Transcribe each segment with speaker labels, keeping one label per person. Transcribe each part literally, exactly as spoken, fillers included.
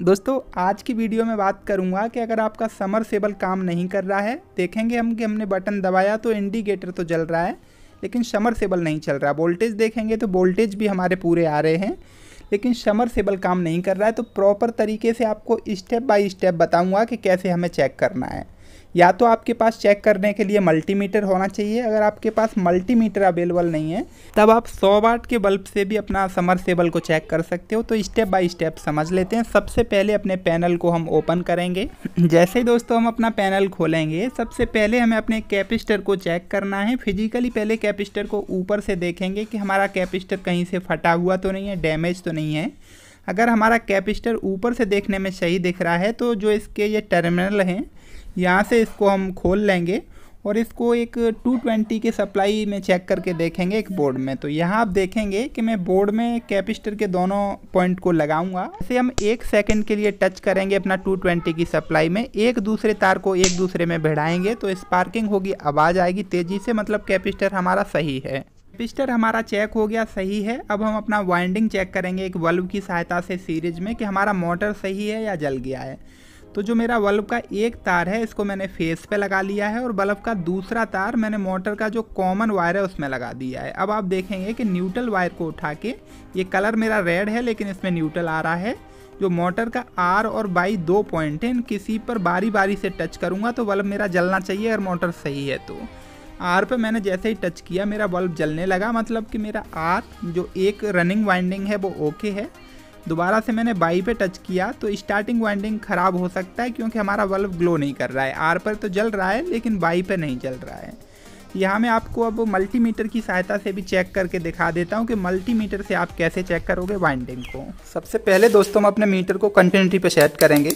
Speaker 1: दोस्तों आज की वीडियो में बात करूंगा कि अगर आपका समरसेबल काम नहीं कर रहा है, देखेंगे हम कि हमने बटन दबाया तो इंडिकेटर तो जल रहा है लेकिन समरसेबल नहीं चल रहा। वोल्टेज देखेंगे तो वोल्टेज भी हमारे पूरे आ रहे हैं लेकिन समरसेबल काम नहीं कर रहा है। तो प्रॉपर तरीके से आपको स्टेप बाय स्टेप बताऊंगा कि कैसे हमें चेक करना है। या तो आपके पास चेक करने के लिए मल्टीमीटर होना चाहिए। अगर आपके पास मल्टीमीटर अवेलेबल नहीं है तब आप सौ वाट के बल्ब से भी अपना समरसेबल को चेक कर सकते हो। तो स्टेप बाय स्टेप समझ लेते हैं। सबसे पहले अपने पैनल को हम ओपन करेंगे। जैसे ही दोस्तों हम अपना पैनल खोलेंगे, सबसे पहले हमें अपने कैपेसिटर को चेक करना है। फिजिकली पहले कैपेसिटर को ऊपर से देखेंगे कि हमारा कैपेसिटर कहीं से फटा हुआ तो नहीं है, डैमेज तो नहीं है। अगर हमारा कैपेसिटर ऊपर से देखने में सही दिख रहा है तो जो इसके ये टर्मिनल हैं यहाँ से इसको हम खोल लेंगे और इसको एक दो सौ बीस के सप्लाई में चेक करके देखेंगे एक बोर्ड में। तो यहाँ आप देखेंगे कि मैं बोर्ड में कैपेसिटर के दोनों पॉइंट को लगाऊंगा। जैसे हम एक सेकंड के लिए टच करेंगे अपना दो सौ बीस की सप्लाई में, एक दूसरे तार को एक दूसरे में भिड़ाएंगे तो स्पार्किंग होगी, आवाज़ आएगी तेज़ी से, मतलब कैपेसिटर हमारा सही है। कैपेसिटर हमारा चेक हो गया, सही है। अब हम अपना वाइंडिंग चेक करेंगे एक बल्ब की सहायता से सीरीज में कि हमारा मोटर सही है या जल गया है। तो जो मेरा बल्ब का एक तार है इसको मैंने फेस पे लगा लिया है और बल्ब का दूसरा तार मैंने मोटर का जो कॉमन वायर है उसमें लगा दिया है। अब आप देखेंगे कि न्यूट्रल वायर को उठा के, ये कलर मेरा रेड है लेकिन इसमें न्यूट्रल आ रहा है, जो मोटर का आर और बाई दो पॉइंट है, इन किसी पर बारी बारी से टच करूँगा तो बल्ब मेरा जलना चाहिए अगर मोटर सही है। तो आर पे मैंने जैसे ही टच किया मेरा बल्ब जलने लगा, मतलब कि मेरा आर जो एक रनिंग वाइंडिंग है वो ओके है। दोबारा से मैंने बाई पे टच किया तो स्टार्टिंग वाइंडिंग ख़राब हो सकता है क्योंकि हमारा बल्ब ग्लो नहीं कर रहा है। आर पर तो जल रहा है लेकिन बाई पे नहीं जल रहा है। यहाँ मैं आपको अब मल्टीमीटर की सहायता से भी चेक करके दिखा देता हूँ कि मल्टीमीटर से आप कैसे चेक करोगे वाइंडिंग को। सबसे पहले दोस्तों हम अपने मीटर को कंटिन्यूटी पे सेट करेंगे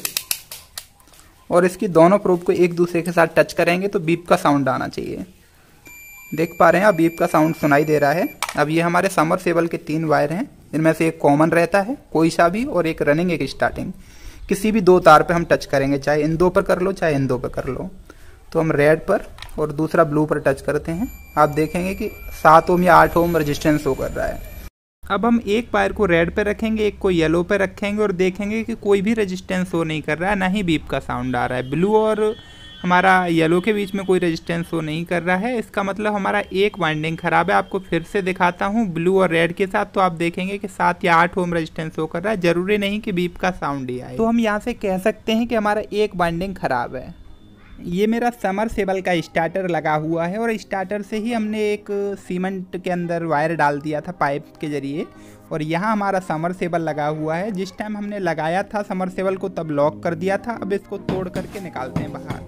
Speaker 1: और इसकी दोनों प्रोब को एक दूसरे के साथ टच करेंगे तो बीप का साउंड आना चाहिए। देख पा रहे हैं आप, बीप का साउंड सुनाई दे रहा है। अब ये हमारे समरसेबल के तीन वायर हैं, इनमें से एक कॉमन रहता है कोई सा भी और एक रनिंग एक स्टार्टिंग। किसी भी दो तार पे हम टच करेंगे, चाहे इन दो पर कर लो चाहे इन दो पर कर लो। तो हम रेड पर और दूसरा ब्लू पर टच करते हैं। आप देखेंगे कि सात ओम या आठ ओम रेजिस्टेंस शो कर रहा है। अब हम एक वायर को रेड पे रखेंगे, एक को येलो पे रखेंगे और देखेंगे कि कोई भी रेजिस्टेंस शो नहीं कर रहा है, ना ही बीप का साउंड आ रहा है। ब्लू और हमारा येलो के बीच में कोई रेजिस्टेंस शो नहीं कर रहा है, इसका मतलब हमारा एक वाइंडिंग खराब है। आपको फिर से दिखाता हूँ ब्लू और रेड के साथ, तो आप देखेंगे कि सात या आठ ओम रेजिस्टेंस शो कर रहा है। जरूरी नहीं कि बीप का साउंड ही आए। तो हम यहाँ से कह सकते हैं कि हमारा एक वाइंडिंग खराब है। ये मेरा समरसेबल का स्टार्टर लगा हुआ है और स्टार्टर से ही हमने एक सीमेंट के अंदर वायर डाल दिया था पाइप के जरिए और यहाँ हमारा समरसेबल लगा हुआ है। जिस टाइम हमने लगाया था समरसेबल को तब लॉक कर दिया था। अब इसको तोड़ करके निकालते हैं बाहर।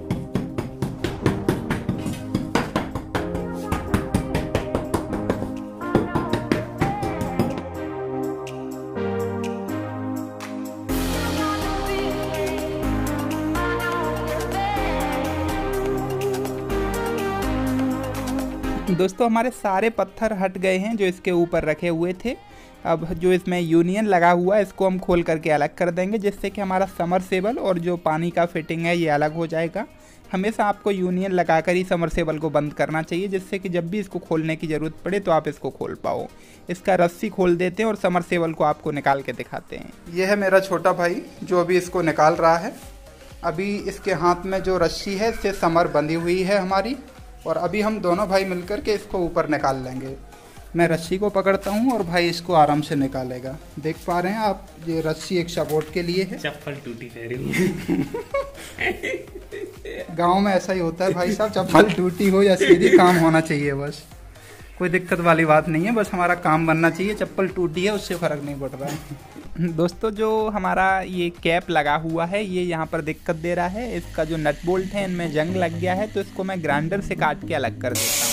Speaker 1: दोस्तों हमारे सारे पत्थर हट गए हैं जो इसके ऊपर रखे हुए थे। अब जो इसमें यूनियन लगा हुआ है इसको हम खोल करके अलग कर देंगे, जिससे कि हमारा समरसेबल और जो पानी का फिटिंग है ये अलग हो जाएगा। हमेशा आपको यूनियन लगाकर ही समरसेबल को बंद करना चाहिए, जिससे कि जब भी इसको खोलने की ज़रूरत पड़े तो आप इसको खोल पाओ। इसका रस्सी खोल देते हैं और समरसेबल को आपको निकाल के दिखाते हैं। यह है मेरा छोटा भाई जो अभी इसको निकाल रहा है। अभी इसके हाथ में जो रस्सी है इससे समर बंधी हुई है हमारी, और अभी हम दोनों भाई मिलकर के इसको ऊपर निकाल लेंगे। मैं रस्सी को पकड़ता हूँ और भाई इसको आराम से निकालेगा। देख पा रहे हैं आप, ये रस्सी एक सपोर्ट के लिए है।
Speaker 2: चप्पल टूटी
Speaker 1: गांव में ऐसा ही होता है भाई साहब, चप्पल टूटी हो या सीधी काम होना चाहिए, बस कोई दिक्कत वाली बात नहीं है, बस हमारा काम बनना चाहिए। चप्पल टूटी है उससे फ़र्क नहीं पड़ रहा है। दोस्तों जो हमारा ये कैप लगा हुआ है ये यहाँ पर दिक्कत दे रहा है। इसका जो नट बोल्ट है इनमें जंग लग गया है, तो इसको मैं ग्राइंडर से काट के अलग कर देता हूँ।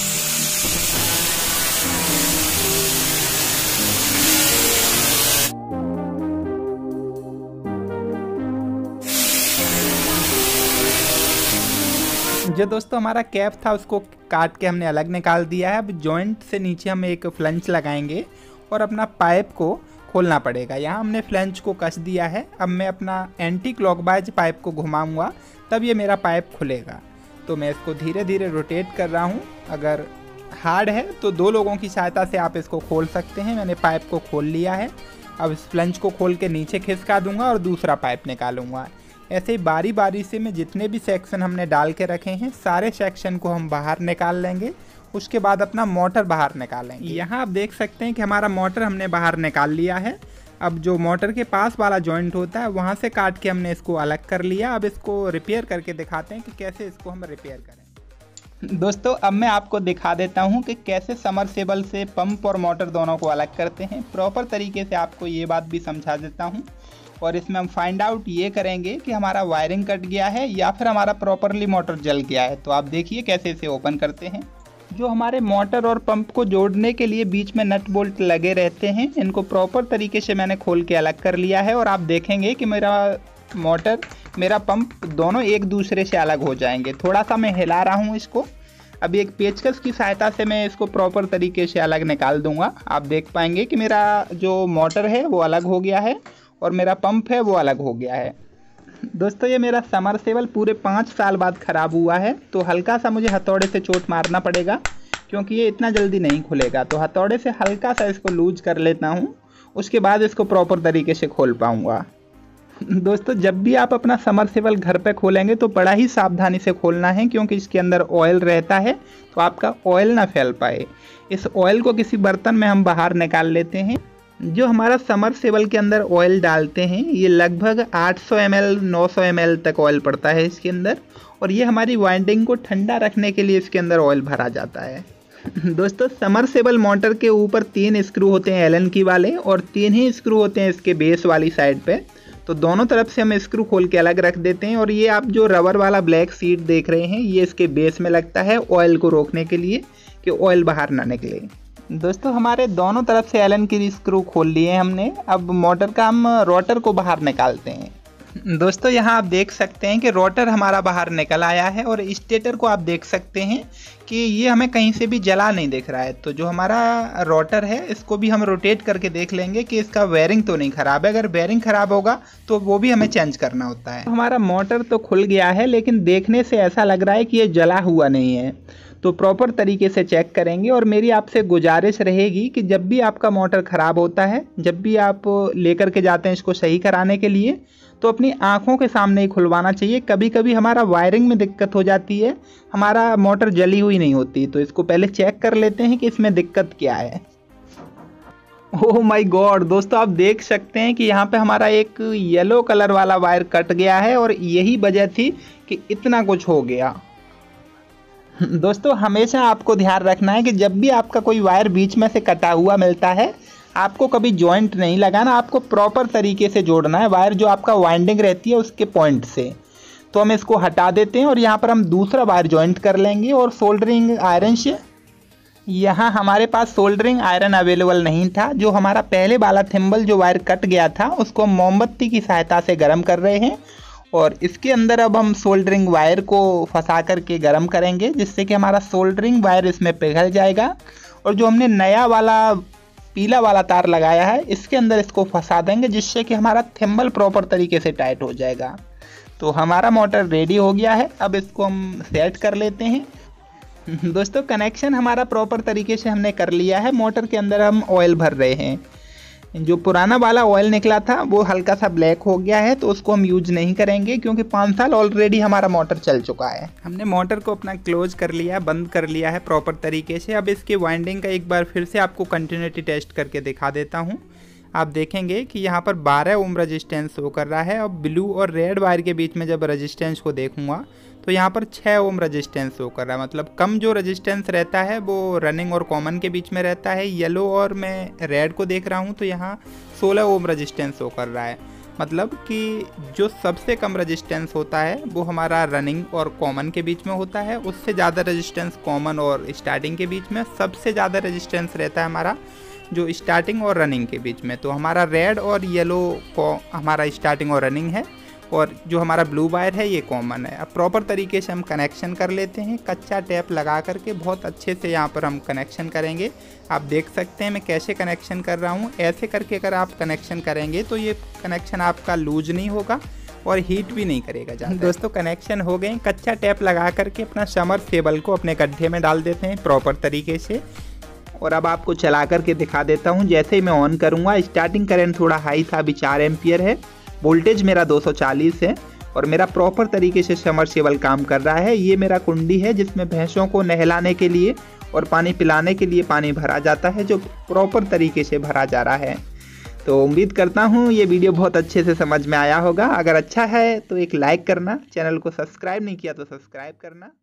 Speaker 1: जो दोस्तों हमारा कैप था उसको काट के हमने अलग निकाल दिया है। अब जॉइंट से नीचे हम एक फ्लंच लगाएंगे और अपना पाइप को खोलना पड़ेगा। यहाँ हमने फ्लंच को कस दिया है। अब मैं अपना एंटी क्लॉकवाइज पाइप को घुमाऊंगा तब ये मेरा पाइप खुलेगा। तो मैं इसको धीरे धीरे रोटेट कर रहा हूँ। अगर हार्ड है तो दो लोगों की सहायता से आप इसको खोल सकते हैं। मैंने पाइप को खोल लिया है। अब इस फ्लंज को खोल के नीचे खिसका दूंगा और दूसरा पाइप निकालूंगा। ऐसे ही बारी बारी से मैं जितने भी सेक्शन हमने डाल के रखे हैं सारे सेक्शन को हम बाहर निकाल लेंगे। उसके बाद अपना मोटर बाहर निकालेंगे। यहाँ आप देख सकते हैं कि हमारा मोटर हमने बाहर निकाल लिया है। अब जो मोटर के पास वाला जॉइंट होता है वहाँ से काट के हमने इसको अलग कर लिया। अब इसको रिपेयर करके दिखाते हैं कि कैसे इसको हम रिपेयर करें। दोस्तों अब मैं आपको दिखा देता हूँ कि कैसे समरसेबल से पंप और मोटर दोनों को अलग करते हैं। प्रॉपर तरीके से आपको ये बात भी समझा देता हूँ और इसमें हम फाइंड आउट ये करेंगे कि हमारा वायरिंग कट गया है या फिर हमारा प्रॉपरली मोटर जल गया है। तो आप देखिए कैसे इसे ओपन करते हैं। जो हमारे मोटर और पंप को जोड़ने के लिए बीच में नट बोल्ट लगे रहते हैं, इनको प्रॉपर तरीके से मैंने खोल के अलग कर लिया है और आप देखेंगे कि मेरा मोटर मेरा पंप दोनों एक दूसरे से अलग हो जाएंगे। थोड़ा सा मैं हिला रहा हूँ इसको। अभी एक पेचकस की सहायता से मैं इसको प्रॉपर तरीके से अलग निकाल दूंगा। आप देख पाएंगे कि मेरा जो मोटर है वो अलग हो गया है और मेरा पंप है वो अलग हो गया है। दोस्तों ये मेरा समरसेबल पूरे पाँच साल बाद ख़राब हुआ है, तो हल्का सा मुझे हथौड़े से चोट मारना पड़ेगा क्योंकि ये इतना जल्दी नहीं खुलेगा। तो हथौड़े से हल्का सा इसको लूज कर लेता हूँ, उसके बाद इसको प्रॉपर तरीके से खोल पाऊँगा। दोस्तों जब भी आप अपना समरसेबल घर पे खोलेंगे तो बड़ा ही सावधानी से खोलना है क्योंकि इसके अंदर ऑयल रहता है, तो आपका ऑयल ना फैल पाए। इस ऑयल को किसी बर्तन में हम बाहर निकाल लेते हैं। जो हमारा समरसेबल के अंदर ऑयल डालते हैं ये लगभग आठ सौ एम एल नौ सौ एम एल तक ऑयल पड़ता है इसके अंदर, और ये हमारी वाइंडिंग को ठंडा रखने के लिए इसके अंदर ऑयल भरा जाता है। दोस्तों समरसेबल मोटर के ऊपर तीन स्क्रू होते हैं एलन की वाले और तीन ही स्क्रू होते हैं इसके बेस वाली साइड पे। तो दोनों तरफ से हम स्क्रू खोल के अलग रख देते हैं और ये आप जो रबर वाला ब्लैक सीट देख रहे हैं ये इसके बेस में लगता है ऑयल को रोकने के लिए कि ऑयल बाहर ना निकले। दोस्तों हमारे दोनों तरफ से एलन की स्क्रू खोल लिए हमने। अब मोटर का हम रोटर को बाहर निकालते हैं। दोस्तों यहाँ आप देख सकते हैं कि रोटर हमारा बाहर निकल आया है और स्टेटर को आप देख सकते हैं कि ये हमें कहीं से भी जला नहीं दिख रहा है। तो जो हमारा रोटर है इसको भी हम रोटेट करके देख लेंगे कि इसका बेयरिंग तो नहीं ख़राब है। अगर बेयरिंग ख़राब होगा तो वो भी हमें चेंज करना होता है। हमारा मोटर तो खुल गया है लेकिन देखने से ऐसा लग रहा है कि ये जला हुआ नहीं है, तो प्रॉपर तरीके से चेक करेंगे। और मेरी आपसे गुजारिश रहेगी कि जब भी आपका मोटर ख़राब होता है, जब भी आप लेकर के जाते हैं इसको सही कराने के लिए, तो अपनी आंखों के सामने ही खुलवाना चाहिए। कभी कभी हमारा वायरिंग में दिक्कत हो जाती है, हमारा मोटर जली हुई नहीं होती, तो इसको पहले चेक कर लेते हैं कि इसमें दिक्कत क्या है। ओह माय गॉड दोस्तों आप देख सकते हैं कि यहाँ पे हमारा एक येलो कलर वाला वायर कट गया है और यही वजह थी कि इतना कुछ हो गया। दोस्तों हमेशा आपको ध्यान रखना है कि जब भी आपका कोई वायर बीच में से कटा हुआ मिलता है, आपको कभी जॉइंट नहीं लगाना, आपको प्रॉपर तरीके से जोड़ना है वायर जो आपका वाइंडिंग रहती है उसके पॉइंट से। तो हम इसको हटा देते हैं और यहाँ पर हम दूसरा वायर जॉइंट कर लेंगे और सोल्डरिंग आयरन से। यहाँ हमारे पास सोल्डरिंग आयरन अवेलेबल नहीं था। जो हमारा पहले वाला थिम्बल जो वायर कट गया था उसको हम मोमबत्ती की सहायता से गर्म कर रहे हैं और इसके अंदर अब हम सोल्डरिंग वायर को फंसा करके गर्म करेंगे जिससे कि हमारा सोल्डरिंग वायर इसमें पिघल जाएगा। और जो हमने नया वाला पीला वाला तार लगाया है इसके अंदर इसको फंसा देंगे जिससे कि हमारा थिम्बल प्रॉपर तरीके से टाइट हो जाएगा। तो हमारा मोटर रेडी हो गया है। अब इसको हम सेट कर लेते हैं। दोस्तों कनेक्शन हमारा प्रॉपर तरीके से हमने कर लिया है। मोटर के अंदर हम ऑयल भर रहे हैं। जो पुराना वाला ऑयल निकला था वो हल्का सा ब्लैक हो गया है, तो उसको हम यूज नहीं करेंगे क्योंकि पाँच साल ऑलरेडी हमारा मोटर चल चुका है। हमने मोटर को अपना क्लोज कर लिया, बंद कर लिया है प्रॉपर तरीके से। अब इसकी वाइंडिंग का एक बार फिर से आपको कंटिन्यूटी टेस्ट करके दिखा देता हूँ। आप देखेंगे कि यहाँ पर बारह ओम रजिस्टेंस शो कर रहा है। अब ब्लू और रेड वायर के बीच में जब रजिस्टेंस को देखूंगा तो यहाँ पर छः ओम रजिस्टेंस शो कर रहा है। मतलब कम जो रजिस्टेंस रहता है वो रनिंग और कॉमन के बीच में रहता है। येलो और मैं रेड को देख रहा हूँ तो यहाँ सोलह ओम रजिस्टेंस शो कर रहा है। मतलब कि जो सबसे कम रजिस्टेंस होता है वो हमारा रनिंग और कॉमन के बीच में होता है। उससे ज़्यादा रजिस्टेंस कॉमन और स्टार्टिंग के बीच में। सबसे ज़्यादा रजिस्टेंस रहता है हमारा जो स्टार्टिंग और रनिंग के बीच में। तो हमारा रेड और येलो को हमारा स्टार्टिंग और रनिंग है और जो हमारा ब्लू वायर है ये कॉमन है। अब प्रॉपर तरीके से हम कनेक्शन कर लेते हैं। कच्चा टेप लगा करके बहुत अच्छे से यहाँ पर हम कनेक्शन करेंगे। आप देख सकते हैं मैं कैसे कनेक्शन कर रहा हूँ। ऐसे करके अगर आप कनेक्शन करेंगे तो ये कनेक्शन आपका लूज नहीं होगा और हीट भी नहीं करेगा ज़्यादा। दोस्तों कनेक्शन हो गए। कच्चा टेप लगा करके अपना समरसेबल को अपने गड्ढे में डाल देते हैं प्रॉपर तरीके से और अब आपको चला करके दिखा देता हूँ। जैसे ही मैं ऑन करूँगा, स्टार्टिंग करंट थोड़ा हाई था, अभी चार एम्पियर है, वोल्टेज मेरा दो सौ चालीस है और मेरा प्रॉपर तरीके से समरसेबल काम कर रहा है। ये मेरा कुंडी है जिसमें भैंसों को नहलाने के लिए और पानी पिलाने के लिए पानी भरा जाता है, जो प्रॉपर तरीके से भरा जा रहा है। तो उम्मीद करता हूँ ये वीडियो बहुत अच्छे से समझ में आया होगा। अगर अच्छा है तो एक लाइक करना, चैनल को सब्सक्राइब नहीं किया तो सब्सक्राइब करना।